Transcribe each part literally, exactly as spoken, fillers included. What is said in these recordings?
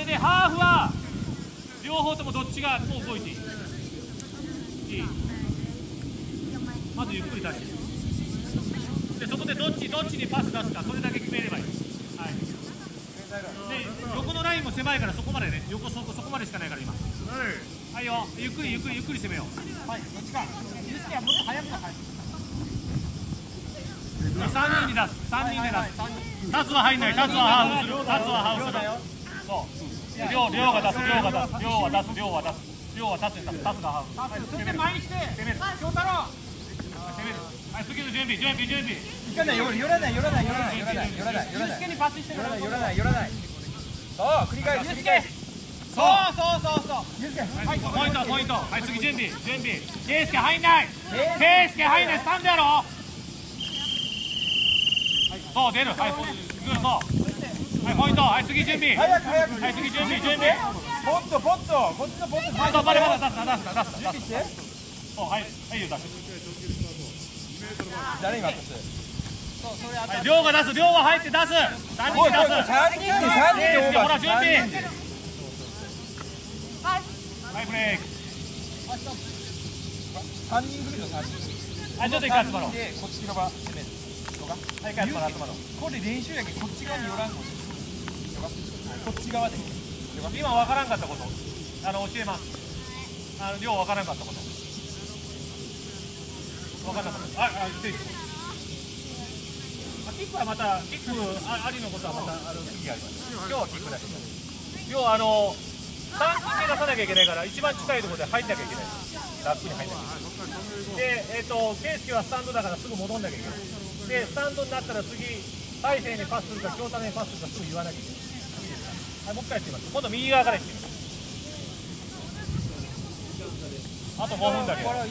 れでハーフは両方ともどっちがもう動いていい。いい。まずゆっくり出してで、そこでどっちどっちにパス出すか、それだけ決めればいい。はい。で、横のラインも狭いからそこまでね、横そこそこまでしかないから今。はいよ、ゆっくりゆっくりゆっくり攻めよう。はい、どっちか。ユースケはもっと早く早く。さんにんに出す、さんにんで出す。タツは入んない、タツはハーフする、タツはハーフする。そう。量、量が出す、量が出す、量は出す、量は出す。量はタツに出す、タツがハーフ。それで前に来て、攻める。京太郎。攻める。はい、次の準備、準備、準備。 いかない、寄らない、寄らない、寄らない、寄らない、寄らない、寄らない。 ユースケにパスしてくれ。 寄らない、寄らない。そう、繰り返す、繰り返す。 そうそうそうそう。ユースケ、はい、ポイント、ポイント。はい、次準備、準備。ケイスケ入んない。ケイスケ入んない、スタンドやろ。そう、出る。はい、グー、そう。はい、ポイント。はい、次準備。 早く、早く。 はい、次準備、準備。 ポット、ポット、こっちのポット。 まだまだまだ出すな、出すな、出すな。 準備して。 そう、はい、はい、出す。 誰今出す。 はい、量が出す、量が入って出す。三人で出す。 三人で、三人でオーバー。 ほら、準備。はい、ブレーキ。 三人組の三人。 はい、ちょっと一回集まろう。 で、こっち側攻める。 はい、一回集まろう、集まろう。 これ練習やけど、こっち側に寄らんの。こっち側で。 今わからんかったこと、あの教えます。あの量わからんかったこと。わからなかった。あ、あ、失礼します。キックはまた、キックありのことはまた、あの次やります。今日はキックだけ。要はあの、さんにんで出さなきゃいけないから、一番近いところで入んなきゃいけない。ラップに入んなきゃいけない。で、えっと、ケイスケはスタンドだからすぐ戻んなきゃいけない。で、スタンドになったら次、大勢にパスするか、京太郎にパスするか、すぐ言わなきゃいけない。いいですか。はい、もう一回やってみます。今度右側からやってみます。あとごふんだけ。ここ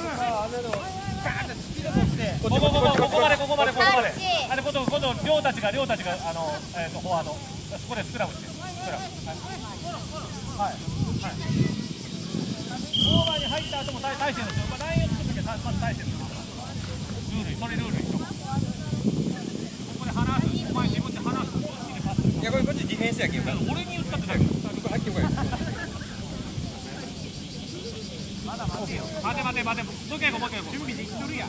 ここここまでここまでここまで。あれ今度今度亮たちが亮たちがあのえっとフォワード。そこでスクラムして。スクラム。はい。はい。オーバーに入った後も大大勢の人。まあラインを作るときはまず大勢の人。ルールそれルール一緒。ここで離す。お前自分で離す。 いやこれこっちディフェンスやけど。 俺に言ったってないから。 ここ入ってこい。 待て待て待て、もう一回行こう、もう一回行こう。準備できとるやん。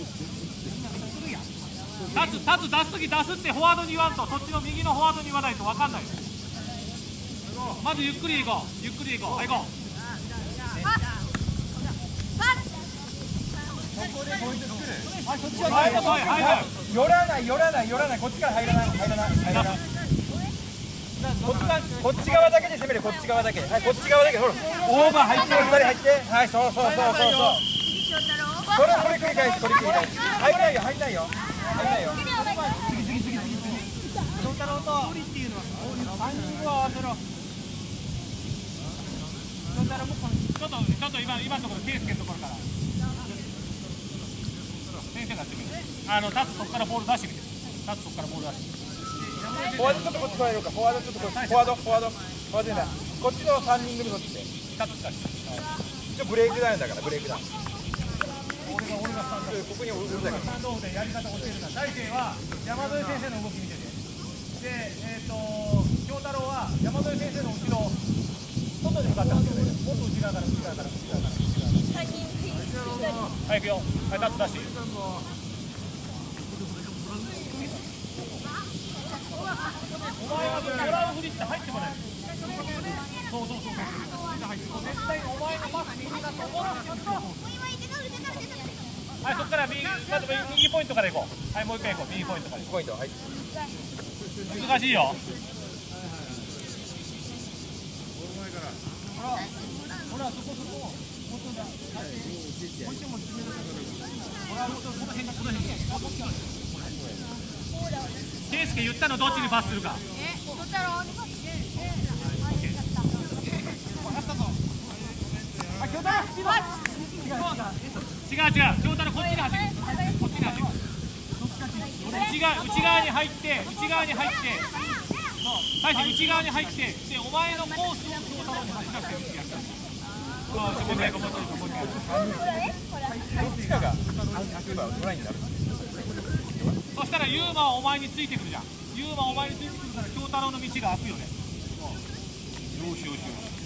立つ、立つ、出すとき出すってフォワードに言わんと、そっちの右のフォワードに言わないと分かんないよ。まずゆっくり行こう、ゆっくり行こう、はい、行こう。 ここでポイント作る。 はい、そっちははい、はい、はい。 寄らない、寄らない、寄らない、こっちから入らない、入らない、入らない。こっち側、こっち側だけで攻める、こっち側だけ。はい、こっち側だけ。ほら、オーバー入って、ふたり入って。はい、そうそうそうそうそう。これ、これ繰り返す、これ繰り返す。入んないよ、入んないよ。入んないよ。次、次、次、次、次。京太郎と。無理っていうのは。三人を合わせろ。京太郎もこの。 ちょっと、ちょっと今、今のところ、ケイスケのところから。先生がやってみる。あの、立つ、そこからボール出してみて。立つ、そこからボール出してみて。 フォワードちょっとこっち来られるか、フォワードちょっとこっち、フォワード、フォワード、フォワードじゃない、こっちの三人組こっちで。 立つ、立つ。 一応ブレイクダウンだから、ブレイクダウン。 俺が、俺がスタンド。 ここにおるだから。 スタンドオフでやり方教えるから、大勢は山添先生の動き見てて。で、えっと、京太郎は山添先生の後ろ、外に向かってますよね。もっと内側から、内側から、内側から、内側から。はい、行くよ。はい、立つ、出して。お前はもらうふりして入ってこない。そうそうそうそう。絶対お前のパス右だと思う。はい、そこから右、まず右ポイントから行こう。はい、もう一回行こう。右ポイントから行こう。 ポイント、はい。 難しいよ。ほら、そこそこ。本当だ。もう一も決める。ほら、この辺がこの辺。ケイスケ言ったのどっちにパスするか。え、どっちだろう。あ、京太郎。違う違う。京太郎こっちに走る。こっちに走る。内側内側に入って内側に入って。大勢内側に入ってでお前のコースを京太郎に走らせてるやつ。ああ、そこでここでここで。 どっちかがトライになる。 そしたらユーマはお前についてくるじゃん。ユーマお前についてくるから京太郎の道が開くよね。 よしよしよし。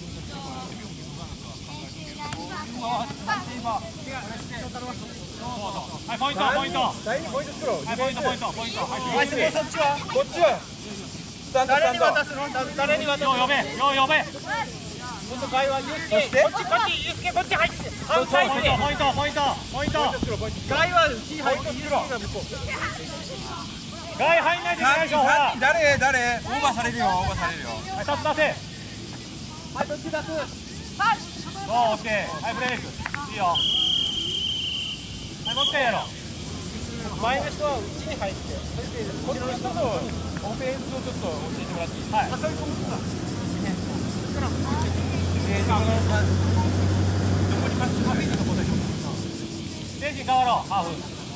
はい、ポイント、ポイント。 第二ポイント作ろう。 はい、ポイント、ポイント、ポイント。はい、 そっちはこっちはスタンドスタンド。 誰に渡すの？よう呼べ、よう呼べ。 そしてこっちこっちユースケこっち入って。 ポイント、ポイント、ポイント、ポイント。 ガイはうち入ってユースケが向こう。 ガイ入んないといけないでしょ。ほら。 誰誰オーバーされるよオーバーされるよ。 はい、タップ出せ。 はいどっち出す。 おー、オッケー。はい、ブレイク。いいよ。はい、もう一回やろう。 前の人はうちに入って、それでこっちの人のオフェンスをちょっと教えてもらっていい？ はい。 誘い込むんだ。どこにパスが入ったところでしょうか。 レジ変わろう。ハーフ。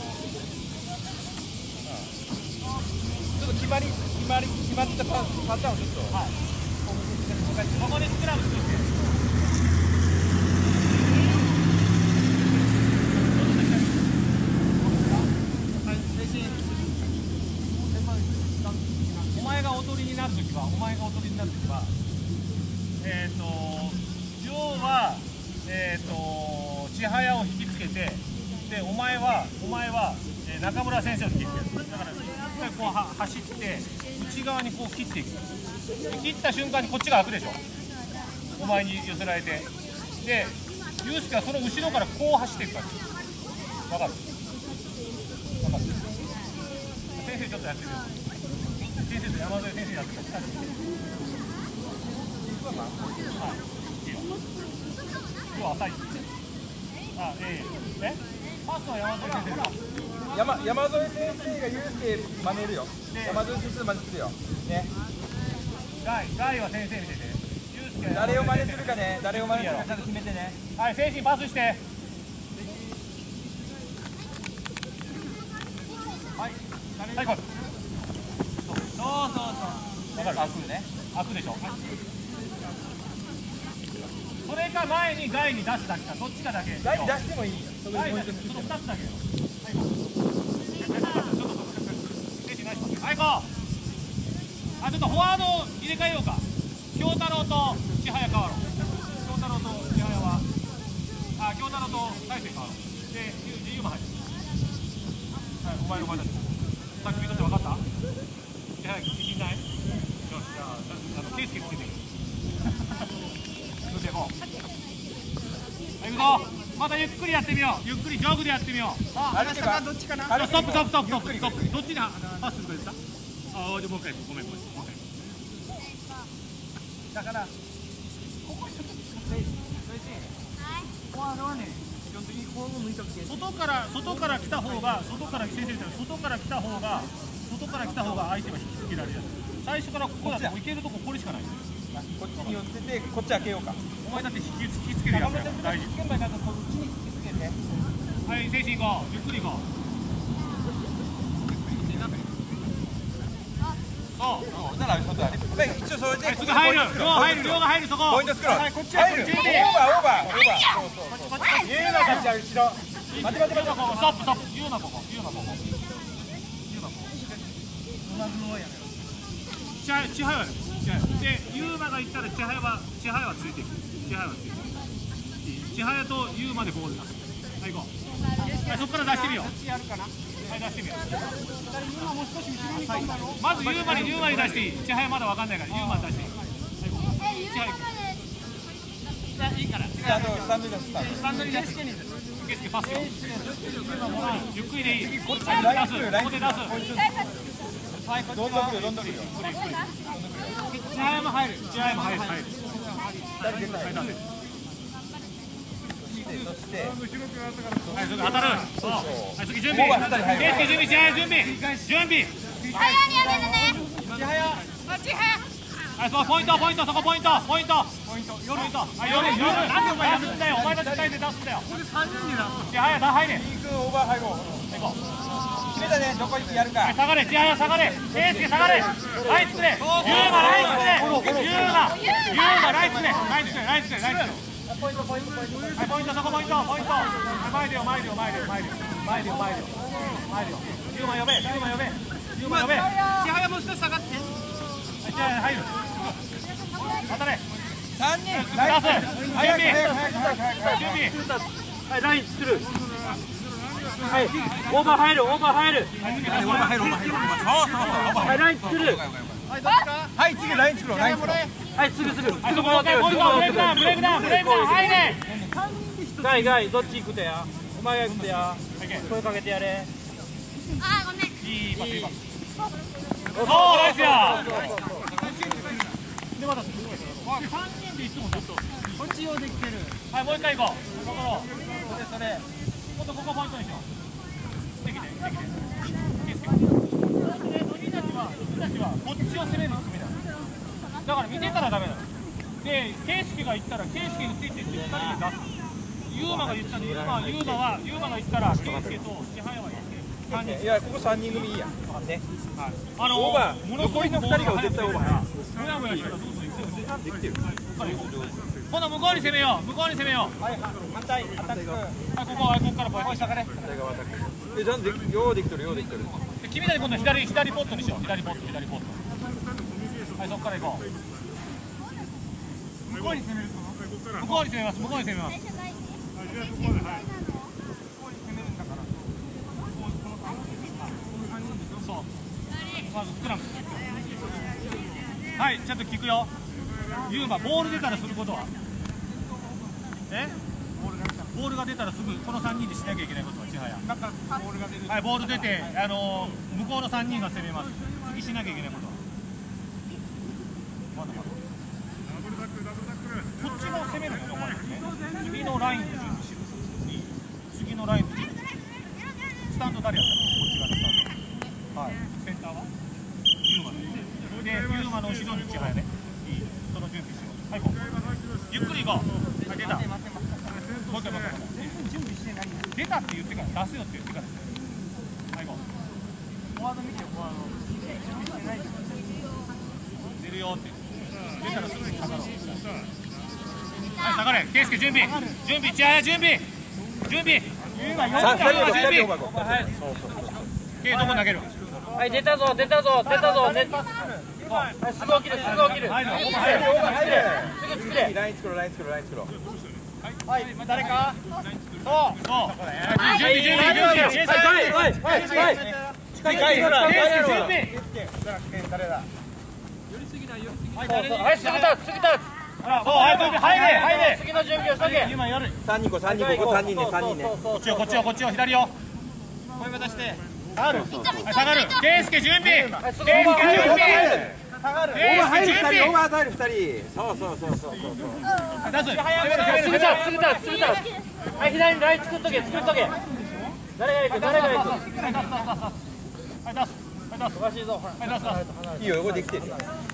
ちょっと決まり決まり決まったパパターンをちょっと。 はい。ここでスクラム作って。お前がおとりになるときは、お前がおとりになるときは、えっと、要は、えっと、千早を引きつけて、で、お前は、お前は、えー、中村先生を引きつける。だから、一回こうは走って、内側にこう切っていく。で切った瞬間にこっちが開くでしょ。お前に寄せられて。で、ユースケはその後ろからこう走っていくから。わかる？わかる？先生ちょっとやってみよう。先生と山添先生やってみよう。はい、いいよ。今日浅い。あ、ええ。え？パスは山添先生だ。 山山添先生がユースケ真似るよ。山添先生真似するよ。ね。 ガイ、ガイは先生見てて。ユースケは誰を真似するかね。誰を真似するかちゃんと決めてね。 はい、精神パスして。はい。はい、これ。そうそうそう。わかる？開くね。開くでしょ。それか前にガイに出すだけか、どっちかだけ。 ガイに出してもいい。 ガイに出す。その二つだけよ。はい、こう。ちょっと、精神ナイスパス。はい、こう。あ、ちょっとフォワードを入れ替えようか。京太郎と千早変わろう。京太郎と千早は、あ、京太郎と大勢変わろう。で、ゆうま入る。はい、お前お前たち。さっき見とって分かった？千早自信ない？よし、じゃあ、あのケースケつけていく。どうしていこう。はい、行くぞ。またゆっくりやってみよう。ゆっくりジョグでやってみよう。 あれかどっちかな。 ストップストップストップストップストップ。どっちにパスするか言った？ああ、じゃあもう一回ごめんごめんもう一回。だからここにちょっとそれでフォワードはね基本的にこう向いときて外から外から来た方が外から先生みたいな外から来た方が外から来た方が相手は引きつけられるやつ。最初からここだともう行けるとここれしかない。 こっちに寄っててこっち開けようか。 お前だって引き引きつけるやつや大事。はい、精神行こう。ゆっくり行こう。そう。 なら外あれ。一応それで。 すぐ入る。両入る。両が入るそこ。 ポイント作ろう。 はい、こっち入る。オーバーオーバーオーバー。 そうそうそう。言うなこっち後ろ。待て待て待て。 ストップストップ。言うなここ。言うなここ。言うなここ。千早千早でユーマが行ったら千早は千早はついていく。千早はついていく。千早とユーマでボールだ。はい行こう。はいそこから出してみよう。はい出してみよう。まずユーマにユーマに出していい。千早まだわかんないからユーマに出していい。はい千早行く。いいから。 あとスタンドに出す。 スタンドに出す。ケースケパスよ。ゆっくりでいい。こっちで出す。ここで出す。はい、 どんどん来るどんどん来るよ。 千早も入る。千早も入る。入る。 誰出たい。 はい出せ。 そして。 はい、それ当たる。そう。はい、次準備。ケースケ準備。千早準備。準備。 千早にやめるね。 千早。 千早。 はい、そこポイント、ポイント、そこポイント、ポイント。ポイント。夜。ポイント。はい、夜、夜。なんでお前出すんだよ。お前たち二人で出すんだよ。これ三人で出す。千早、だ、入れ。 オーバー入ろう。 行こう。 決めたね。どこ行ってやるか。 下がれ、千早下がれ。ケースケ下がれ。ライツくれ。ユーマライツくれ。ユーマ。ユーマライツくれ。ライツくれ、ライツくれ、ライツくれ。ポイント、ポイント、ポイント。はい、ポイント、そこポイント、ポイント。前でよ、前でよ、前でよ、前でよ。前でよ、前でよ。前でよ。ユーマ呼べ、ユーマ呼べ。ユーマ呼べ。千早もう少し下がって。はい、千早入る。当たれ。 早く早く早く準備はい、ライン作る。はい、オーバー入る、オーバー入る。 オーバー入る、オーバー入る。そうそうそう、オーバーはい、ライン作る。 はい、次ライン作ろう、ライン作ろう。 はい、すぐすぐ。 はい、そこ持ってブレイクダウンブレイクダウンブレイクダウン入れ。 ガイガイ、どっち行くてや。お前が行くてや。声かけてやれ。 あーごめん。 いいパスいいパス。そうナイスや。でまた三人でいつもずっと。こっち用できてる。はい、もう一回行こう。ここそれそれ。もっとここポイントにしよう。できてできて。ケースケ。君たちは君たちはこっちを攻める組だ。だから見てたらダメなの。で、ケイスケが言ったらケイスケについてってふたりで出す。ユーマが言ったんで、ユーマはユーマはユーマが言ったらケイスケと千早は言って。三人。 いや、ここ三人組いいや。ね。 あのオーバー、 ものすごい残りの二人が絶対オーバー。 もやもやしたらどうする。できてる。今度向こうに攻めよう。向こうに攻めよう。 はい、反対、アタック。 はい、ここ、はい、ここからポイント。 下がれ。え、じゃんで、ようできてる、ようできてる。 で、君たち今度左、左ポットにしよう。左ポット、左ポット。はい、そこから行こう。向こうに攻める。向こうに攻めます。向こうに攻めます。そう。まずスクラム。はい、ちょっと聞くよ。ユーマ、ボール出たらすることは。え？ボールが出たらすぐこのさんにんでしなきゃいけないことは千早。なんかボールが出る。はい、ボール出て、あのー、向こうのさんにんが攻めます。次しなきゃいけないことは。まだまだ。こっちも攻めるのよ、これね。次のラインで準備しろ。いい。次のラインで準備。スタンド誰やったの？こっち側のスタンド。はい。センターは？ユーマで。で、ユーマの後ろに千早ね。いい。その準備しよう。はい、行こう。ゆっくり行こう。はい、出た。もう一回待って。出たって言ってから出すよって言ってから。はい、行こう。フォワード見てよ、フォワード。出るよって。出たらすぐに下がろう。はい、下がれ。ケイスケ準備。準備、千早準備。準備。 さあ、二人オーバー、二人オーバー。 はい。ケイどこ投げる。 はい、出たぞ、出たぞ、出たぞ、出た。はい、すぐ起きる、すぐ起きる。 はい、 はい、 オーバー入れ、オーバー入れ。すぐ作れ。 ライン作ろう、ライン作ろう、ライン作ろう。 はい、誰か。そう、そう。準備、準備、準備。 はい、はい、はい、はい。 近い、近い、ほら、ケイスケ準備。 誰だ。 はい、すぐ立つ、すぐ立つ。 そう、はい、入れ、入れ。 次の準備をしとけ。 今やる。 三人こ、三人こ、こ三人ね、三人ね。 こっちよ、こっちよ、こっちよ、左よ。声渡して。下がる。はい、下がる。ケイスケ準備。ケイスケ準備。 下がる。オーバー入る二人、オーバー入る二人。そうそうそうそうそう。 出す。 すぐ立つ、すぐ立つ、すぐ立つ。はい、左にライン作っとけ、作っとけ。誰が行く、誰が行く。 はい、出す。はい、出す。 おかしいぞ。 はい、出す、出す。 いいよ、横できてる。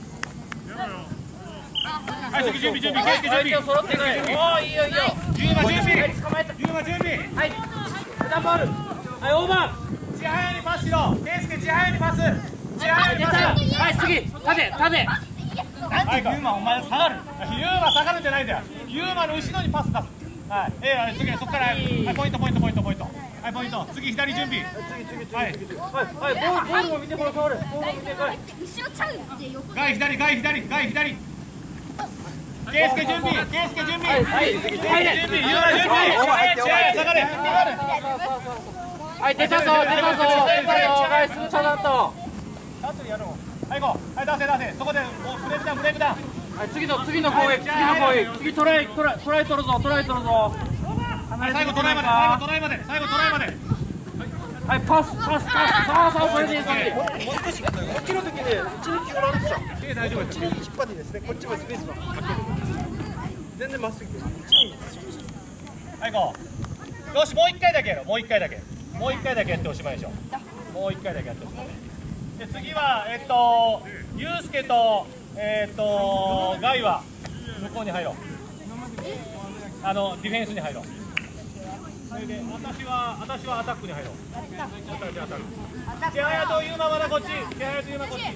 はい、次準備、準備、ケイスケ準備。 相手を揃ってない。おー、いいよ、いいよ。 ユーマ準備。 はい、捕まえた。 ユーマ準備。 はい、ダボール。はい、オーバー。 千早にパスしろ。ケイスケ千早にパス。千早にパス。 はい、次、縦、縦。 なんでユーマお前下がる。ユーマ下がるんじゃないんだよ。ユーマの後ろにパス出す。はい。えー、次そこから、はい、ポイントポイントポイントポイント。はい、ポイント。次左準備。はい。 はい、はい、ボール、ボールも見て、このボール。ボールも見て、はい。 後ろちゃうって横ガイ左、ガイ左、ガイ左。ケイスケ準備、ケイスケ準備。 はい、はい、 準備、準備、ユーマ準備。千早下がれ。 はい、出たぞ、出たぞ、出たぞ。はい、すぐ下がった。 はい、行こう。はい、出せ出せ。そこでブレイクダウン、ブレイクダウン。 はい、次の次の攻撃、次の攻撃、次トライ、トライ、トライ取るぞ、トライ取るぞ。 はい、最後トライまで、最後トライまで、最後トライまで。 はい、パス、パス、パス、さあさあ、それでいい、それでいい。 もう少し、こっちの時ね、一日おらんでした。 え、大丈夫。 こっちに引っ張ってですね、こっちもスペースはかける。全然まっすぐで。 はい、行こう。よし、もう一回だけやろ、もう一回だけ。もう一回だけやっておしまいでしょ。もう一回だけやっておしまい。で、次は、えっと、ユウスケと、えっと、ガイは向こうに入ろう。あの、ディフェンスに入ろう。それで、私は、私はアタックに入ろう。私アタック。千早とユーマまだこっち。千早とユーマこっち。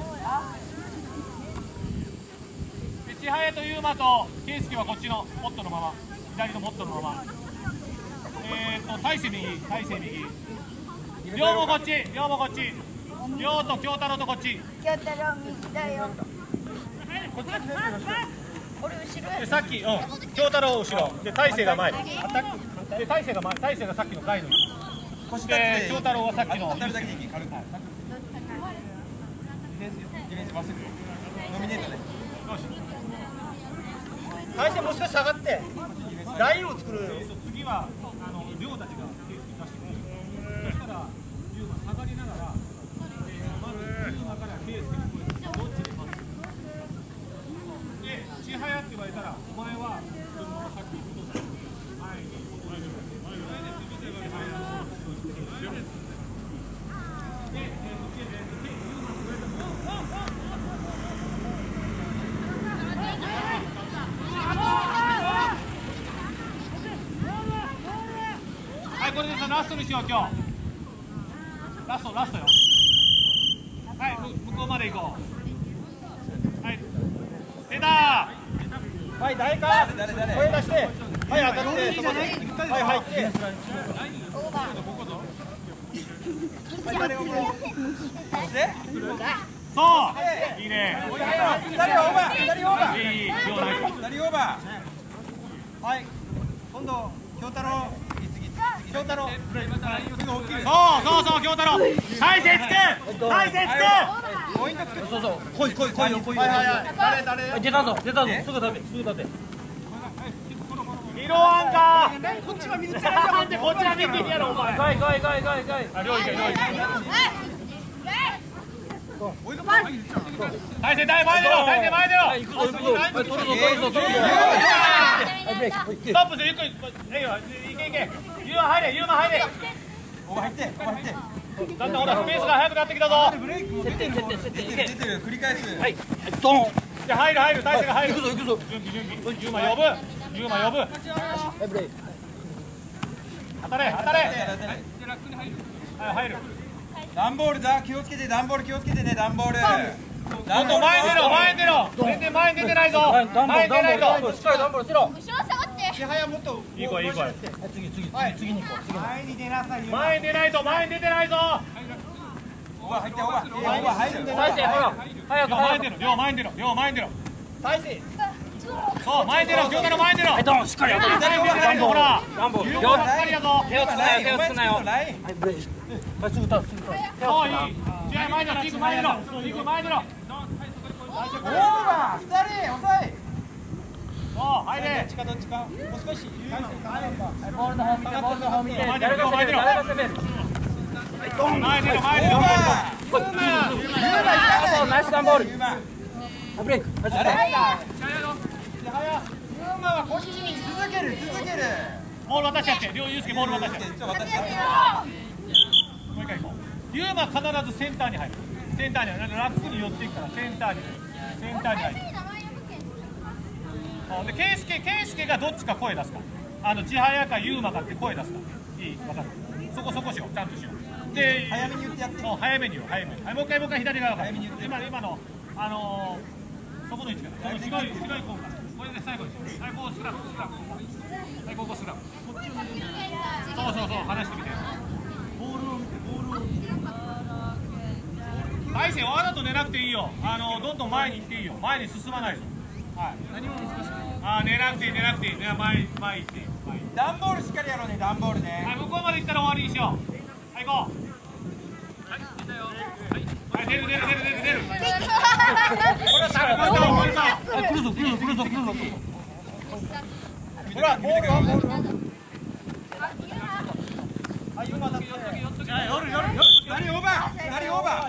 で、千早とユーマとケイスケはこっちのポットのまま。左のポットのまま。えっと、大勢右、大勢右。両もこっち、両もこっち。両と京太郎とこっち。 京太郎右だよ。 でさっき、うん、京太郎後ろで大勢が前で大勢が前大勢がさっきのガイド腰で京太郎はさっきの当たるだけでいい軽くディフェンスまっすぐノミネートで大勢もう少し下がってラインを作る。 次はあの亮たちが手を出してくる。そしたら龍馬下がりながら、えー、まず龍馬からケースにどっちでパスで千早って言われたらお前はそのままさっき戻す前に戻れる前に千早がで、えー、そっちで龍馬が言われたらはい、これでさ、ラストにしよう、今日。ラスト、ラストよ。はい、向こうまで行こう。はい。出たー。 はい、誰か声出して、はい、当たって、そこに、はい、入って。 そういいね。 ふたりオーバーふたりオーバーいい、いい、 ふたりオーバーはい今度京太郎京太郎そうそうそう、京太郎。大勢つく大勢つくポイント作るそうそう、来い来い来いよ来いよ。 はいはいはい誰誰出たぞ出たぞ、すぐ立てすぐ立て。 ヒロアンカーこっちは見てなんでこっちは見てやろお前。 来い来い来い来い来い。 あ、両位か両位か大勢大前出ろ大勢前出ろ行くぞ行くぞ。取るぞ取るぞ取るぞ。はいブレーキ。 ストップでゆっくり。えいよ、いけいけ。ユーマ入れ、ユーマ入れ。 オーバー入ってオーバー入ってだんだんほらスペースが速くなってきたぞ。 ブレーキも出てる出てる出てる出てる繰り返すはいドン。 で入る入る、大勢が入る。 行くぞ行くぞ。 準備準備。ユーマ呼ぶ。ユーマ呼ぶ。 はいブレーキ。 当たれ当たれ。はい入る。 段ボールだ気をつけて段ボール気をつけてね段ボールどんどん前に出ろ前に出ろ。全然前に出てないぞ。前に出ないと。 しっかりダンボールしろ。 後ろ下がって千早もっといい子いい子。 次次次次に行こう。次に。 前に出なさいよ前に出ないと前に出てないぞ。 オーバー入ってオーバーオーバー入る大勢ほら早く両前早く。 に出ろ両前に出ろ両前に出ろ。 大勢。 そう前に出ろ京太郎前に出ろ。 はいドンしっかり当たる。 誰も出てないぞほら。 ダンボール。 両ばっかりやぞ。 手をつくなよ手をつくなよ。 ラインはいブレーキ。はいすぐ立つすぐ立つ。 そういい。試合前に出ろキック前に出ろ。キック前に出ろ。 オーバーふたり遅いそう入れ。 どっちかどっちかもう少しボールの方見てボールの方見て。 前に出ろ誰が攻める誰が攻める。 前に出ろ前に出ろ。 こい。そうナイスダンボール。 ユーマはいブレーキ。はい誰はい。 ユーマはこっちに続ける続けるボール渡しちゃって両ユースケボール渡しちゃって。 ちょっと私もう一回行こう。ユーマ必ずセンターに入る。センターに入る。ラックに寄っていくからセンターにセンターに入る。でケイスケケイスケがどっちか声出すか。あの千早かユーマかって声出すか。いい分かる。そこそこしようちゃんとしよう。で早めに言ってやってもう早めによ早めに。はいもう一回もう一回左側から。 早めに言って今今のあのー、そこの位置から。その白い白いコーンから。これで最後に。はいこうスクラムスクラム。はいここスクラム。そうそうそう離してみて。ボールを見てボールを見て。大勢わざと寝なくていいよ。あのどんどん前に行っていいよ。前に進まないぞ。はい。何も難しい。あ寝なくていい寝なくていい。ね前前行っていい。前行って。 段ボールしっかりやろうね段ボールねはい向こうまで行ったら終わりにしよう。はい行こう。はい出る出る出る出る出る。これはタックルした方がいいぞ。 はい来るぞ来るぞ来るぞ来るぞ。 ほらボールはボールはいユーマだって。 じゃあ夜夜夜。 ふたりオーバーふたりオーバー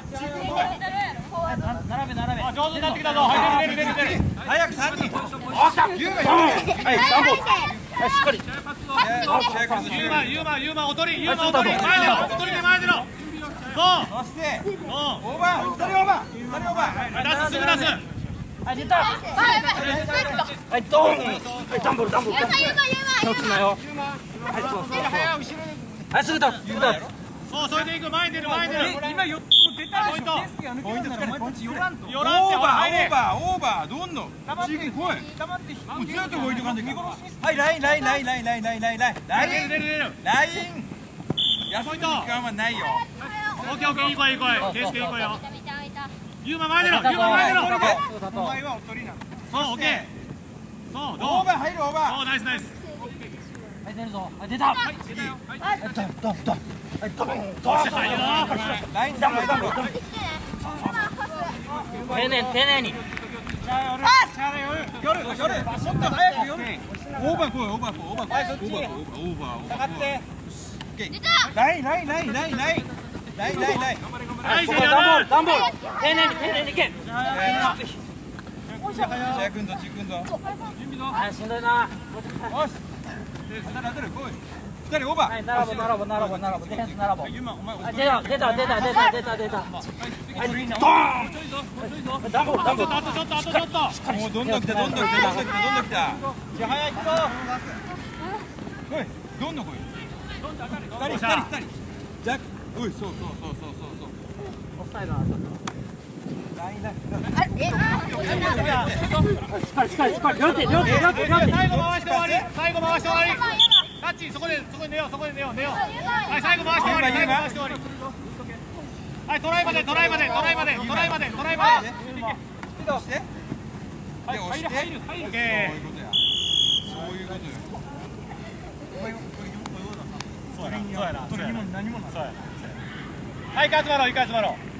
並べ並べ。 あ上手になってきたぞ。はい出る出る出る出る。 早くさんにんユーマはいダンボール。はいしっかり。 試合からユーマユーマユーマおとりユーマおとり前出ろおとりで前出ろ。そう。 そしてうん。 オーバーふたりオーバーふたりオーバーはい出すすぐ出す。 はい出た。はいドン。はいダンボールダンボール。手をつくなよ。はいそうそうそう。はいすぐ立つすぐ立つ。 そうそれで行く前に出る前に出る。 今よ出たポイント。 ポイントつかないポイント寄らんと寄らんってオーバー入れオーバーオーバーどんどん次来いもうずっと動いてかんでいいはいラインラインラインラインラインラインラインラインライン出る出る出る。 ライン休む時間はないよオッケーオッケーいい声いい声。ケイスケいい声よ。ユーマ前出ろユーマ前出ろ。 お前はおとりなのそうオッケー。 イスナイス。 はい出るぞ。はい出た。はい出たよ。はいドンドンドン。はいドンドン。 ラインダンボルダンボル。 丁寧に丁寧に。 夜夜もっと早く夜。オーバー来いオーバー来いオーバー来い。はいそっち。オーバーオーバー。下がって。ラインラインラインラインラインラインラインライン。 ナイスやダンボーな。 ルダンボール。丁寧に丁寧にいけ。 シャくんぞちくんぞ。 はいしんどいな。 よし。当たる当たる来い。二人オーバー。 はい並ぼ並ぼ並ぼ並ぼディフェンス並ぼ。 ユマお前あ出た出た出た出た出た出た。はいドーン。ダンボールダンボール。 あとちょっとあとちょっと。 もうどんどん来たどんどん来たどんどん来たどんどん来た。じゃ早い行くぞ。来いどんどん来い。二人二人二人。ジャック。おいそうそうそうそうそうそう。 オフサイドな。 ラインライン。 しっかりしっかりしっかり両手両手両手両手。 最後回して終わり。最後回して終わり。タッチそこでそこで寝ようそこで寝よう寝よう。はい最後回して終わり最後回して終わり。はいトライまでトライまでトライまでトライまでトライまで。 手押して。 はい押して。 入る入る入る。オッケそういうことや。そういうことよ。 そうやなそうやな。 それにも何もない。 そうやな。はい一回集まろう一回集まろう。